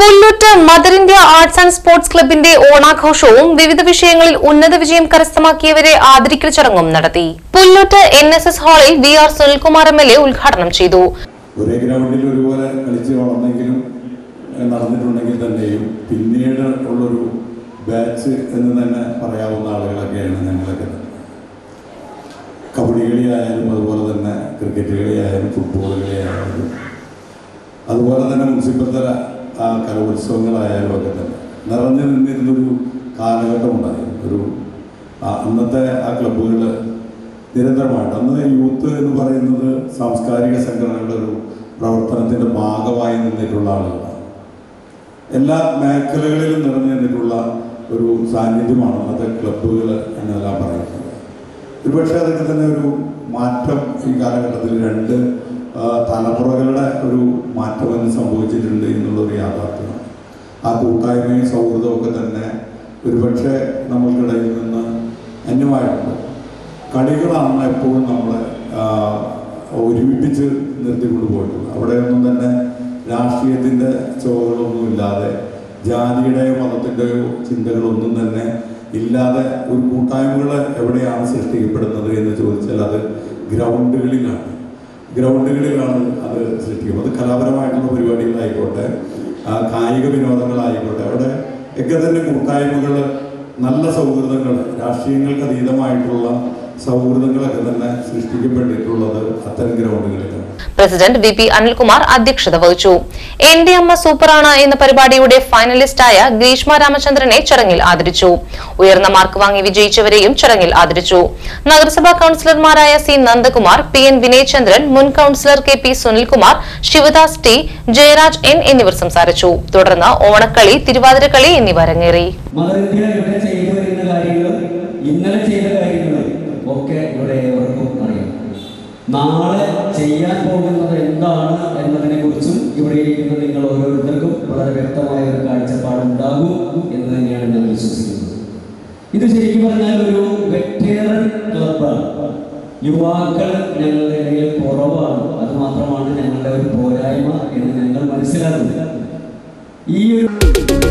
Pullut mother India arts and sports ക്ലബിന്റെ ഓണാഘോഷവും വിവിധ വിഷയങ്ങളിൽ ഉന്നത വിജയം കരസ്ഥമാക്കിയവരെ ആദരിക്കൽ ചടങ്ങും നടത്തി. പുല്ലൂറ്റ് NSS ഹാളിൽ VR സുനിൽകുമാർ MLA ഉദ്ഘാടനം ചെയ്തു. ഒരേ ഗ്രൗണ്ടിൽ ഒരുപോലെ കളിച്ച് വളർന്നെങ്കിലും നടന്നിട്ടുണ്ടെങ്കിൽ തന്നെയും പിന്നീട് ഉള്ളൊരു ബാച്ച് എന്ന് തന്നെ പറയാവുന്ന ആളുകളൊക്കെയാണ് ഞങ്ങളൊക്കെ. കബഡി കളിയായാലും അതുപോലെ തന്നെ ക്രിക്കറ്റ് കളിയായാലും ഫുട്ബോൾ കളിയായാലും അതുപോലെ തന്നെ മുനിസിപ്പൽ തല കലോത്സവങ്ങളായാലും ഒക്കെ തന്നെ നിറഞ്ഞു നിന്നിരുന്നൊരു കാലഘട്ടമുണ്ടായിരുന്നു. അന്നത്തെ ക്ലബ്ബുകൾ നിരന്തരമായിട്ട് അന്ന് യൂത്ത് എന്ന് പറയുന്നത് സാംസ്കാരിക സംഘടനകളുടെ ഒരു പ്രവർത്തനത്തിൻ്റെ ഭാഗമായി നിന്നിട്ടുള്ള ആളുകളാണ്. എല്ലാ മേഖലകളിലും നിറഞ്ഞു നിന്നിട്ടുള്ള ഒരു സാന്നിധ്യമാണ് അന്നത്തെ ക്ലബ്ബുകൾ എന്നെല്ലാം പറയുന്നത്. ഒരുപക്ഷെ അതൊക്കെ തന്നെ ഒരു മാറ്റം ഈ കാലഘട്ടത്തിൽ രണ്ട് തലമുറകളുടെ ഒരു മാറ്റമെന്ന് സംഭവിച്ചിട്ടുണ്ട് എന്നുള്ളൊരു യാഥാർത്ഥ്യമാണ്. ആ കൂട്ടായ്മയും സൗഹൃദവും ഒക്കെ തന്നെ ഒരുപക്ഷെ നമ്മൾക്കിടയിൽ നിന്ന് അന്യമായിട്ടുണ്ട്. കളികളാണ് എപ്പോഴും നമ്മളെ ഒരുമിപ്പിച്ച് നിർത്തിക്കൊണ്ട് പോയിട്ടുള്ളത്. അവിടെയൊന്നും തന്നെ രാഷ്ട്രീയത്തിൻ്റെ ചുവകളൊന്നുമില്ലാതെ ജാതിയുടെയോ മതത്തിൻ്റെയോ ചിന്തകളൊന്നും തന്നെ ഇല്ലാതെ ഒരു കൂട്ടായ്മകൾ എവിടെയാണ് സൃഷ്ടിക്കപ്പെടുന്നത് എന്ന് ചോദിച്ചാൽ അത് ഗ്രൗണ്ടുകളിലാണ് അത് സൃഷ്ടിക്കും. അത് കലാപരമായിട്ടുള്ള പരിപാടികളായിക്കോട്ടെ, കായിക വിനോദങ്ങളായിക്കോട്ടെ, അവിടെ ഒക്കെ തന്നെ കൂട്ടായ്മകൾ, നല്ല സൗഹൃദങ്ങൾ, രാഷ്ട്രീയങ്ങൾക്ക് അതീതമായിട്ടുള്ള സൗഹൃദങ്ങളൊക്കെ തന്നെ സൃഷ്ടിക്കപ്പെട്ടിട്ടുള്ളത് അത്തരം ഗ്രൗണ്ടുകളിലാണ്. പ്രസിഡന്റ് VP അനിൽകുമാർ അധ്യക്ഷത വഹിച്ചു. എന്റെ അമ്മ സൂപ്പറാണ് എന്ന പരിപാടിയുടെ ഫൈനലിസ്റ്റായ ഗ്രീഷ്മ രാമചന്ദ്രനെ ചടങ്ങിൽ ആദരിച്ചു. ഉയർന്ന മാർക്ക് വാങ്ങി വിജയിച്ചവരെയും ചടങ്ങിൽ ആദരിച്ചു. നഗരസഭാ കൌൺസിലർമാരായ C നന്ദകുമാർ, PN വിനയചന്ദ്രൻ, മുൻ councillor KP Sunilkumar, Sivadas T, Jayaraj N എന്നിവർ സംസാരിച്ചു. തുടർന്ന് ഓണക്കളി, തിരുവാതിരക്കളി എന്നിവ അരങ്ങേറി. നാളെ ചെയ്യാൻ പോകുന്നത് എന്താണ് എന്നതിനെ കുറിച്ചും ഇവിടെ ഇരിക്കുന്ന നിങ്ങൾ ഓരോരുത്തർക്കും വളരെ വ്യക്തമായ ഒരു കാഴ്ചപ്പാടുണ്ടാകും എന്ന് തന്നെയാണ് ഞാൻ വിശ്വസിക്കുന്നത്. ഇത് ശരിക്കും പറഞ്ഞാൽ ഒരു വെറ്ററൻ ക്ലബ്ബാണ്. യുവാക്കൾ ഞങ്ങളുടെ ഇടയിൽ കുറവാണ്. അത് മാത്രമാണ് ഞങ്ങളുടെ ഒരു പോരായ്മ എന്ന് ഞങ്ങൾ മനസ്സിലാക്കുന്നത്. ഈ ഒരു